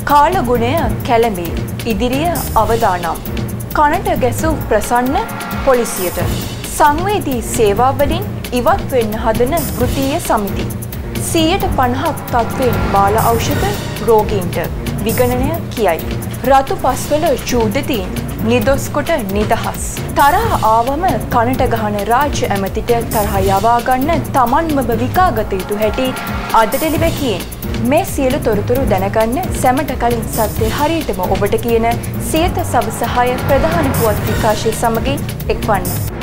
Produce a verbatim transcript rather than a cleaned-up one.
කාලගුණය කැළඹී ඉදිරිය අවදානම්. කනට ගැසූ ප්‍රසන්න පොලිසියට සංවේදී සේවාවලින් ඉවත් වෙන්න හදන වෘත්තීය සමිති. සීයට පනහක් තත්ත්වයෙන් බාල ඖෂධ රෝගීන්ට විගණනය කියයි. රතු පස්වල චූදිතීන් නිදොස් කොට නිදහස්. තරහ ආවම කනට ගහන රාජ්‍ය ඇමතිට තරහ යවා ගන්න තමන්ම විකාගත යුතු හැටි අද ටෙලිවැකියෙන්. මේ සියලු තොරතුරු දැනගන්න සැමට කලින් සත්‍ය හරියටම ඔබට කියන සියත සවස හය ප්‍රධාන පුවත් විකාශය සමගින් එක්වන්න.